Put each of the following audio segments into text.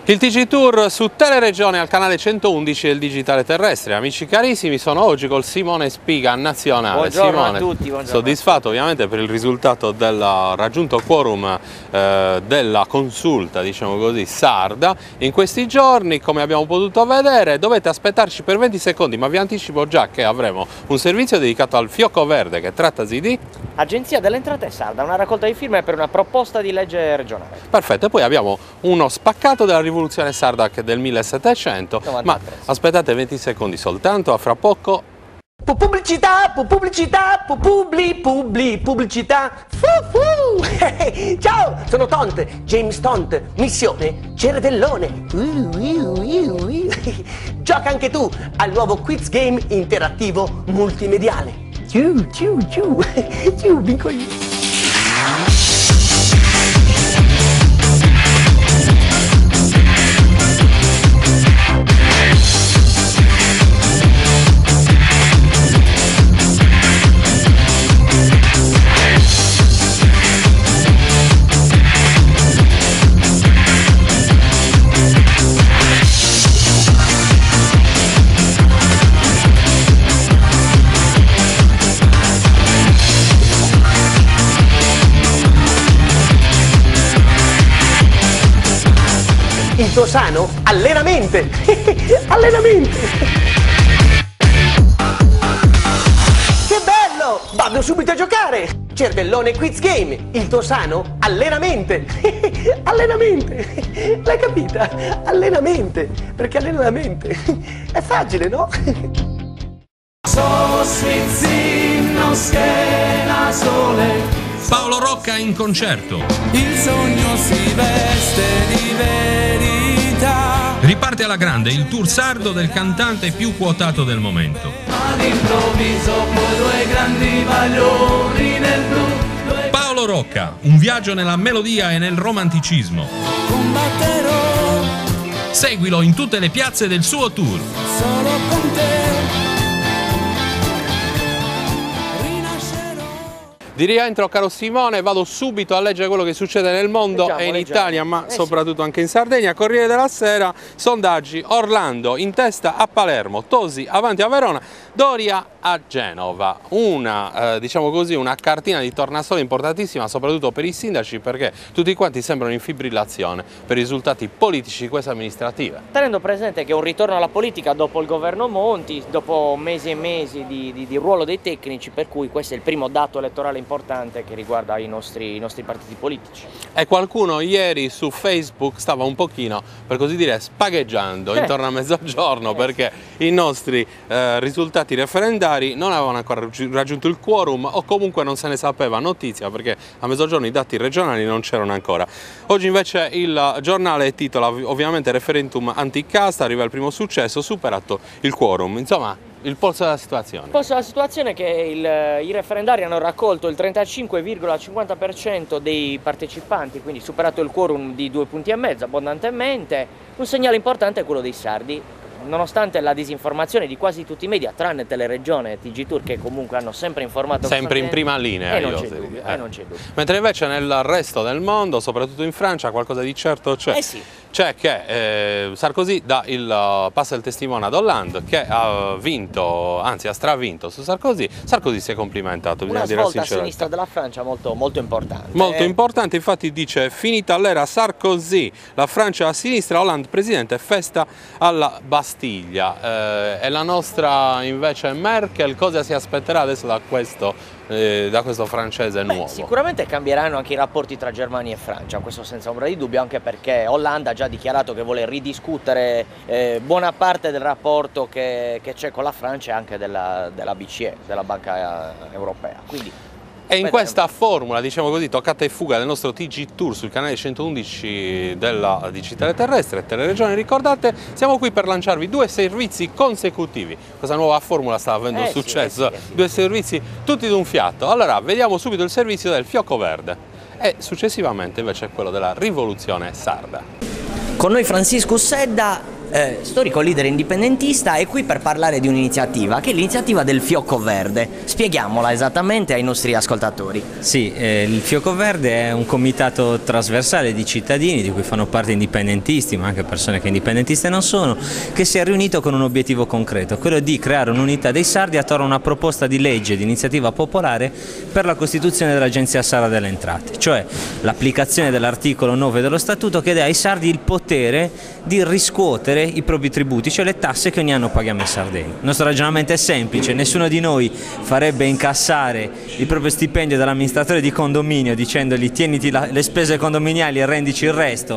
Il TG Tour su Teleregione al canale 111 del Digitale Terrestre. Amici carissimi, sono oggi col Simone Spiga nazionale. Buongiorno Simone, a tutti. Buongiorno. Soddisfatto ovviamente per il risultato del raggiunto quorum della consulta, diciamo così, sarda. In questi giorni, come abbiamo potuto vedere, dovete aspettarci per 20 secondi, ma vi anticipo già che avremo un servizio dedicato al Fiocco Verde, che trattasi di Agenzia delle Entrate Sarda, una raccolta di firme per una proposta di legge regionale. Perfetto, e poi abbiamo uno spaccato della rivoluzione sarda del 1700, 93. Ma aspettate 20 secondi soltanto, a fra poco. Pubblicità, pubblicità. Ciao, sono Tont, James Tont, missione Cervellone. Gioca anche tu al nuovo quiz game interattivo multimediale. Vinco io. Il tuo sano? Allenamente! Allenamente! Che bello! Vado subito a giocare! Cervellone Quiz Game! Il tuo sano? Allenamente! Allenamente! L'hai capita? Allenamente! Perché allena la mente! È facile, no? Paolo Rocca in concerto. Il sogno si veste di verità. Riparte alla grande il tour sardo del cantante più quotato del momento. All'improvviso poi due grandi baglioni nel blu. Paolo Rocca, un viaggio nella melodia e nel romanticismo. Combatterò Seguilo in tutte le piazze del suo tour. solo con te. Di rientro, caro Simone, vado subito a leggere quello che succede nel mondo e in Italia, ma soprattutto anche in Sardegna. Corriere della Sera, sondaggi: Orlando in testa a Palermo, Tosi avanti a Verona, Doria a Genova. Diciamo così, una cartina di tornasole importantissima, soprattutto per i sindaci, perché tutti quanti sembrano in fibrillazione per i risultati politici di queste amministrative. Tenendo presente che un ritorno alla politica dopo il governo Monti, dopo mesi e mesi di ruolo dei tecnici, per cui questo è il primo dato elettorale importante che riguarda i nostri partiti politici. E qualcuno ieri su Facebook stava un pochino, per così dire, spagheggiando intorno a mezzogiorno, perché i nostri risultati referendari non avevano ancora raggiunto il quorum, o comunque non se ne sapeva notizia, perché a mezzogiorno i dati regionali non c'erano ancora. Oggi invece il giornale titola ovviamente referendum anticasta, arriva il primo successo, superato il quorum. Insomma, il polso della situazione. Il polso della situazione è che i referendari hanno raccolto il 35,50% dei partecipanti, quindi superato il quorum di 2,5 punti abbondantemente. Un segnale importante è quello dei sardi. Nonostante la disinformazione di quasi tutti i media, tranne Teleregione e TG Tour, che comunque hanno sempre informato sempre in prima linea, non c'è dubbio. Mentre invece nel resto del mondo, soprattutto in Francia, qualcosa di certo c'è. C'è che Sarkozy passa il testimone ad Hollande, che ha vinto, anzi ha stravinto su Sarkozy. Sarkozy si è complimentato, bisogna dire la svolta sincerità. a sinistra della Francia molto importante. Molto importante, infatti dice: finita l'era Sarkozy, la Francia a sinistra, Hollande presidente, festa alla Bastiglia. E la nostra invece Merkel cosa si aspetterà adesso da questo francese nuovo? Sicuramente cambieranno anche i rapporti tra Germania e Francia, questo senza ombra di dubbio, anche perché Hollande ha già dichiarato che vuole ridiscutere buona parte del rapporto che c'è con la Francia e anche della BCE, della Banca Europea. Quindi, e in questa formula, diciamo così, toccata e fuga del nostro TG Tour sul canale 111 della Digitale Terrestre, Teleregione, ricordate, siamo qui per lanciarvi 2 servizi consecutivi. Questa nuova formula sta avendo successo, 2 servizi tutti d'un fiato. Allora, vediamo subito il servizio del Fiocco Verde e successivamente invece quello della rivoluzione sarda. Con noi Francisco Sedda, storico leader indipendentista, è qui per parlare di un'iniziativa, che è l'iniziativa del Fiocco Verde. Spieghiamola esattamente ai nostri ascoltatori. Sì, il Fiocco Verde è un comitato trasversale di cittadini, di cui fanno parte indipendentisti, ma anche persone che indipendentiste non sono, che si è riunito con un obiettivo concreto, quello di creare un'unità dei sardi attorno a una proposta di legge di iniziativa popolare per la costituzione dell'Agenzia Sarda delle Entrate, cioè l'applicazione dell'articolo 9 dello Statuto che dà ai sardi il potere di riscuotere i propri tributi, cioè le tasse che ogni anno paghiamo in Sardegna. Il nostro ragionamento è semplice: nessuno di noi farebbe incassare il proprio stipendio dall'amministratore di condominio dicendogli tieniti le spese condominiali e rendici il resto,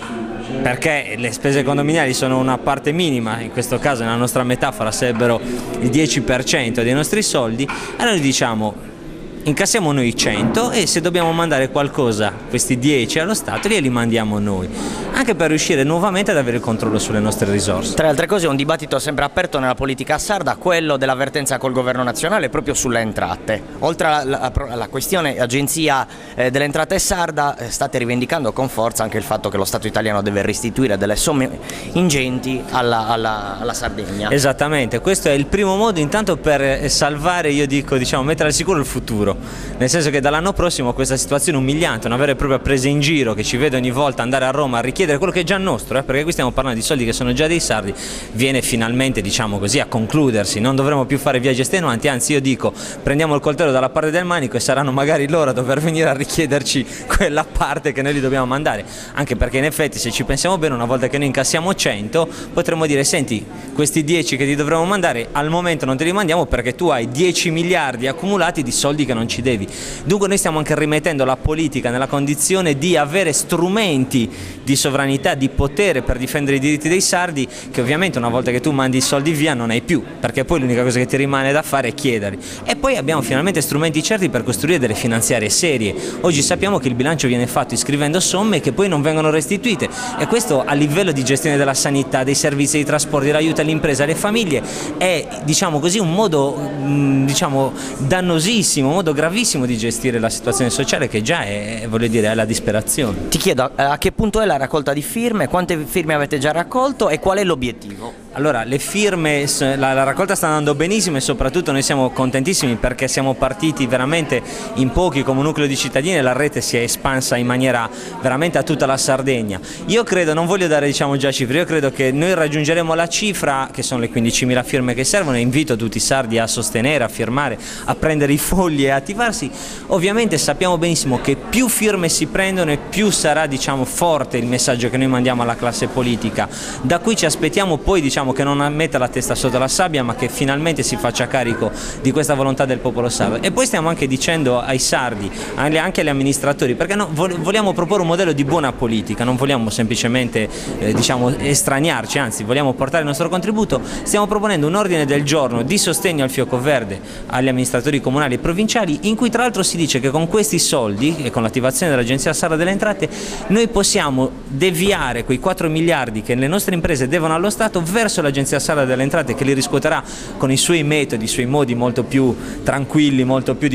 perché le spese condominiali sono una parte minima, in questo caso nella nostra metafora sarebbero il 10% dei nostri soldi. Allora noi diciamo: incassiamo noi 100 e se dobbiamo mandare qualcosa, questi 10 allo Stato, li mandiamo noi, anche per riuscire nuovamente ad avere il controllo sulle nostre risorse. Tra le altre cose, un dibattito sempre aperto nella politica sarda, quello dell'avvertenza col governo nazionale proprio sulle entrate. Oltre alla questione Agenzia delle Entrate sarda, state rivendicando con forza anche il fatto che lo Stato italiano deve restituire delle somme ingenti alla Sardegna. Esattamente, questo è il primo modo intanto per salvare, io dico, mettere al sicuro il futuro. Nel senso che dall'anno prossimo questa situazione umiliante, una vera e propria presa in giro che ci vede ogni volta andare a Roma a richiedere quello che è già nostro, perché qui stiamo parlando di soldi che sono già dei sardi, viene finalmente, a concludersi. Non dovremo più fare viaggi estenuanti, anzi io dico, prendiamo il coltello dalla parte del manico e saranno magari loro a dover venire a richiederci quella parte che noi gli dobbiamo mandare, anche perché in effetti, se ci pensiamo bene, una volta che noi incassiamo 100 potremmo dire: senti, questi 10 che ti dovremmo mandare al momento non te li mandiamo perché tu hai 10 miliardi accumulati di soldi che non ci devi. Dunque noi stiamo anche rimettendo la politica nella condizione di avere strumenti di sovranità, di potere per difendere i diritti dei sardi, che ovviamente una volta che tu mandi i soldi via non hai più, perché poi l'unica cosa che ti rimane da fare è chiederli. E poi abbiamo finalmente strumenti certi per costruire delle finanziarie serie. Oggi sappiamo che il bilancio viene fatto iscrivendo somme che poi non vengono restituite, e questo a livello di gestione della sanità, dei servizi di trasporto, dell'aiuto alle imprese, alle famiglie è un modo dannosissimo, un modo gravissimo di gestire la situazione sociale, che già è alla disperazione. Ti chiedo a che punto è la raccolta di firme, quante firme avete già raccolto e qual è l'obiettivo? Allora, le firme, la raccolta sta andando benissimo e soprattutto noi siamo contentissimi perché siamo partiti veramente in pochi come nucleo di cittadini e la rete si è espansa in maniera veramente a tutta la Sardegna. Io credo, non voglio dare già cifre, io credo che noi raggiungeremo la cifra che sono le 15.000 firme che servono, e invito tutti i sardi a sostenere, a firmare, a prendere i fogli e attivarsi. Ovviamente sappiamo benissimo che più firme si prendono e più sarà forte il messaggio che noi mandiamo alla classe politica. Da qui ci aspettiamo poi che non metta la testa sotto la sabbia, ma che finalmente si faccia carico di questa volontà del popolo sardo. E poi stiamo anche dicendo ai sardi, anche agli amministratori, perché vogliamo proporre un modello di buona politica, non vogliamo semplicemente estraniarci, anzi vogliamo portare il nostro contributo. Stiamo proponendo un ordine del giorno di sostegno al Fiocco Verde agli amministratori comunali e provinciali, in cui tra l'altro si dice che con questi soldi e con l'attivazione dell'Agenzia Sarda delle Entrate noi possiamo deviare quei 4 miliardi che le nostre imprese devono allo Stato verso l'Agenzia Sarda delle Entrate, che li riscuoterà con i suoi metodi, i suoi modi molto più tranquilli, molto più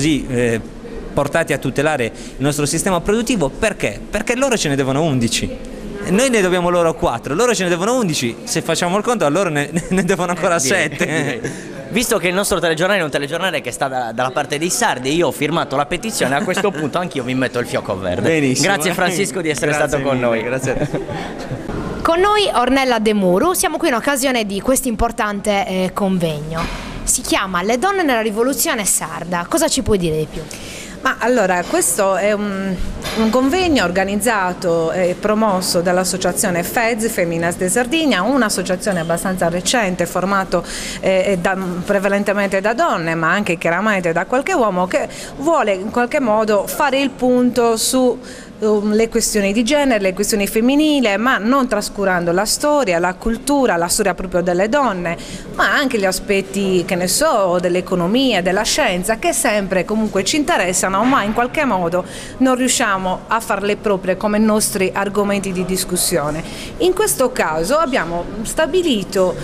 portati a tutelare il nostro sistema produttivo. Perché? Perché loro ce ne devono 11. Noi ne dobbiamo loro 4, loro ce ne devono 11, se facciamo il conto a loro ne devono ancora 7. Visto che il nostro telegiornale è un telegiornale che sta dalla parte dei sardi, io ho firmato la petizione, a questo punto anch'io mi metto il Fiocco Verde. Benissimo. Grazie Francisco di essere stato con noi. Grazie a te. Con noi Ornella De Muru, siamo qui in occasione di questo importante convegno. Si chiama Le donne nella rivoluzione sarda. Cosa ci puoi dire di più? Ma allora, questo è un convegno organizzato e promosso dall'associazione FEDS, Feminas de Sardegna, un'associazione abbastanza recente, formato prevalentemente da donne, ma anche chiaramente da qualche uomo, che vuole in qualche modo fare il punto su le questioni di genere, le questioni femminili, ma non trascurando la storia, la cultura, la storia proprio delle donne, ma anche gli aspetti, che ne so, dell'economia, della scienza, che sempre comunque ci interessano, ma in qualche modo non riusciamo a farle proprie come nostri argomenti di discussione. In questo caso abbiamo stabilito,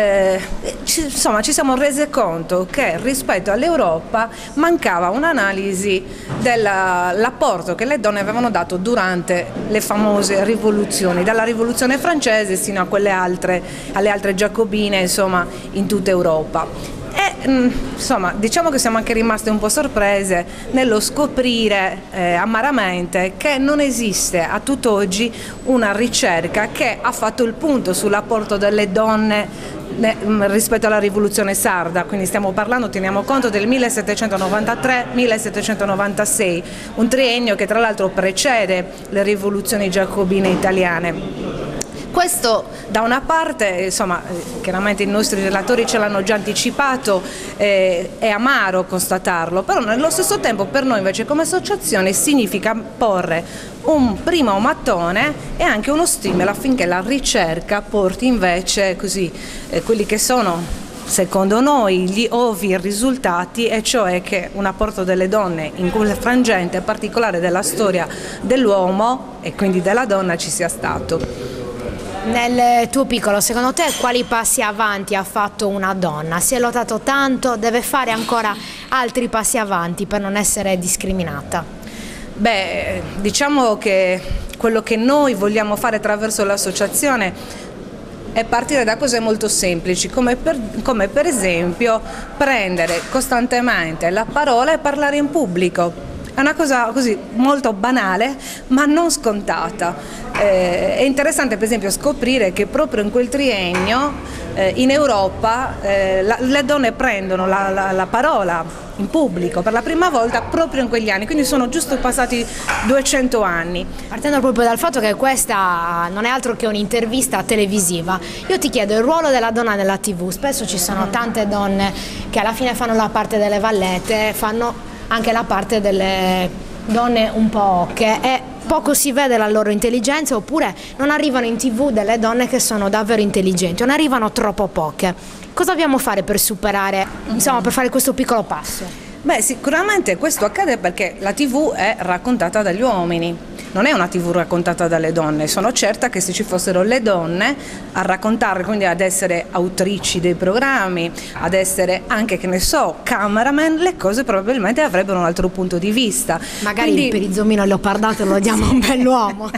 insomma ci siamo resi conto che rispetto all'Europa mancava un'analisi dell'apporto che le donne avevano dato portato durante le famose rivoluzioni, dalla rivoluzione francese sino a alle altre giacobine, insomma, in tutta Europa. E insomma, diciamo che siamo anche rimaste un po' sorprese nello scoprire amaramente che non esiste a tutt'oggi una ricerca che ha fatto il punto sull'apporto delle donne rispetto alla rivoluzione sarda, quindi stiamo parlando, teniamo conto del 1793-1796, un triennio che tra l'altro precede le rivoluzioni giacobine italiane. Questo da una parte, insomma, chiaramente i nostri relatori ce l'hanno già anticipato, è amaro constatarlo, però nello stesso tempo per noi invece come associazione significa porre un primo mattone e anche uno stimolo affinché la ricerca porti invece così quelli che sono secondo noi gli ovvi risultati, e cioè che un apporto delle donne in quel frangente particolare della storia dell'uomo e quindi della donna ci sia stato. Nel tuo piccolo, secondo te quali passi avanti ha fatto una donna? Si è lottato tanto, deve fare ancora altri passi avanti per non essere discriminata? Beh, diciamo che quello che noi vogliamo fare attraverso l'associazione è partire da cose molto semplici, come per esempio prendere costantemente la parola e parlare in pubblico. È una cosa così molto banale ma non scontata. È interessante per esempio scoprire che proprio in quel triennio in Europa le donne prendono la parola in pubblico per la prima volta proprio in quegli anni, quindi sono giusto passati 200 anni. Partendo proprio dal fatto che questa non è altro che un'intervista televisiva, io ti chiedo il ruolo della donna nella TV. Spesso ci sono tante donne che alla fine fanno la parte delle vallette, fanno anche la parte delle donne un po' ocche e poco si vede la loro intelligenza, oppure non arrivano in TV delle donne che sono davvero intelligenti, non arrivano troppo poche. Cosa dobbiamo fare per superare, insomma, per fare questo piccolo passo? Beh, sicuramente questo accade perché la TV è raccontata dagli uomini, non è una TV raccontata dalle donne. Sono certa che se ci fossero le donne a raccontare, quindi ad essere autrici dei programmi, ad essere anche, che ne so, cameraman, le cose probabilmente avrebbero un altro punto di vista. Magari quindi... il perizomino leopardato lo diamo a un bell'uomo.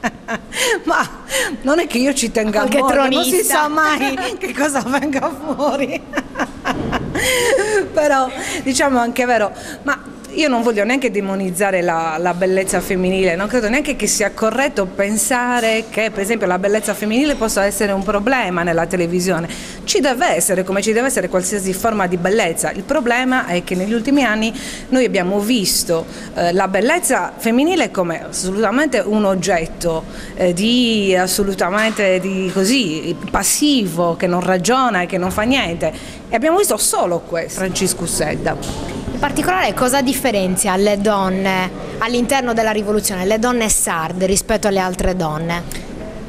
Ma non è che io ci tenga a morire, non si sa mai che cosa venga fuori. Però diciamo anche è vero, ma io non voglio neanche demonizzare la bellezza femminile, non credo neanche che sia corretto pensare che per esempio la bellezza femminile possa essere un problema nella televisione. Ci deve essere, come ci deve essere qualsiasi forma di bellezza. Il problema è che negli ultimi anni noi abbiamo visto la bellezza femminile come assolutamente un oggetto assolutamente passivo, che non ragiona e che non fa niente, e abbiamo visto solo questo. Franciscus Sedda. In particolare cosa differenzia le donne all'interno della rivoluzione, le donne sarde rispetto alle altre donne?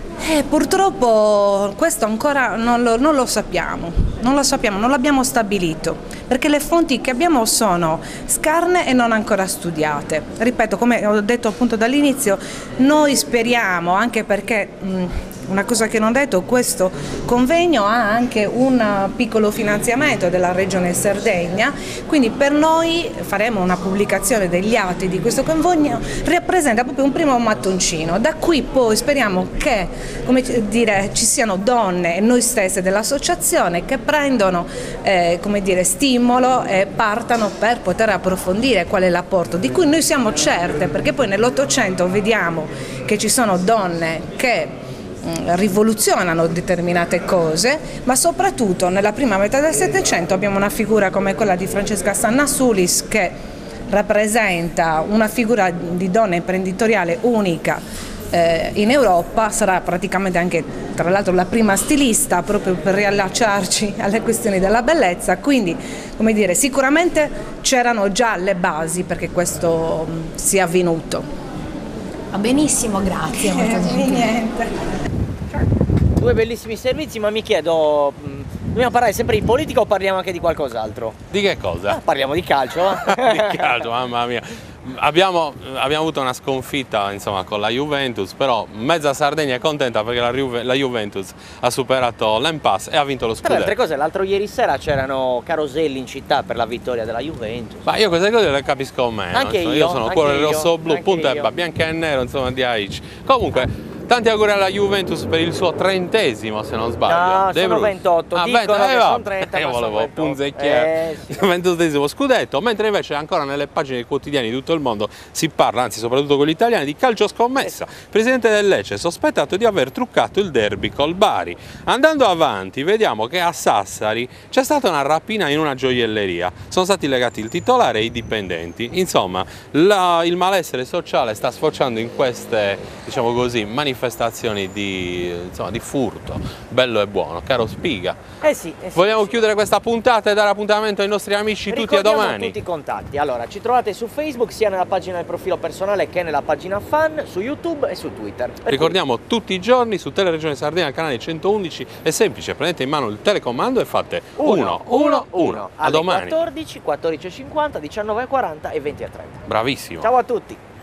Purtroppo questo ancora non lo sappiamo, non l'abbiamo stabilito, perché le fonti che abbiamo sono scarne e non ancora studiate. Ripeto, come ho detto appunto dall'inizio, noi speriamo, anche perché una cosa che non ho detto, questo convegno ha anche un piccolo finanziamento della Regione Sardegna, quindi per noi faremo una pubblicazione degli atti di questo convegno, rappresenta proprio un primo mattoncino. Da qui poi speriamo che, come dire, ci siano donne e noi stesse dell'associazione che prendono come dire, stimolo e partano per poter approfondire qual è l'apporto, di cui noi siamo certe, perché poi nell'Ottocento vediamo che ci sono donne che rivoluzionano determinate cose, ma soprattutto nella prima metà del Settecento abbiamo una figura come quella di Francesca Sannasulis, che rappresenta una figura di donna imprenditoriale unica in Europa, sarà praticamente anche tra l'altro la prima stilista, proprio per riallacciarci alle questioni della bellezza. Quindi, come dire, sicuramente c'erano già le basi perché questo sia avvenuto. Va benissimo, grazie. Molto Niente. Due bellissimi servizi, ma mi chiedo, dobbiamo parlare sempre di politica o parliamo anche di qualcos'altro? Di che cosa? Parliamo di calcio. Di calcio, mamma mia. Abbiamo avuto una sconfitta insomma con la Juventus, però mezza Sardegna è contenta perché la Juventus ha superato l'impasse e ha vinto lo Tra le altre scudetto. cose, l'altro ieri sera c'erano caroselli in città per la vittoria della Juventus. Ma io queste cose le capisco meno, Anche insomma, io, sono anche cuore io, rosso-blu, anche punto e io. basta, bianco e nero, insomma di Aici. Comunque, tanti auguri alla Juventus per il suo 30° se non sbaglio. No, De sono Bruno. 28, Ah, dicono 20, che va. sono 30, Io ma sono volevo 28. punzecchiare. Sì. 28° scudetto, mentre invece ancora nelle pagine dei quotidiani di tutto il mondo si parla, anzi soprattutto quelli italiani, di calcio scommessa. Presidente del Lecce sospettato di aver truccato il derby col Bari. Andando avanti vediamo che a Sassari c'è stata una rapina in una gioielleria, sono stati legati il titolare e i dipendenti. Insomma, il malessere sociale sta sfociando in queste, diciamo così, manifestazioni di furto, bello e buono, caro Spiga. Sì. Vogliamo chiudere questa puntata e dare appuntamento ai nostri amici tutti a Ricordiamo domani. tutti i contatti. Allora, ci trovate su Facebook sia nella pagina del profilo personale che nella pagina fan, su YouTube e su Twitter. Per Ricordiamo tutti i giorni su Teleregione Sardegna al canale 111, è semplice, prendete in mano il telecomando e fate 1, 1, 1. A alle domani. 14, 14:50, 19:40 e 20:30. Bravissimo. Ciao a tutti.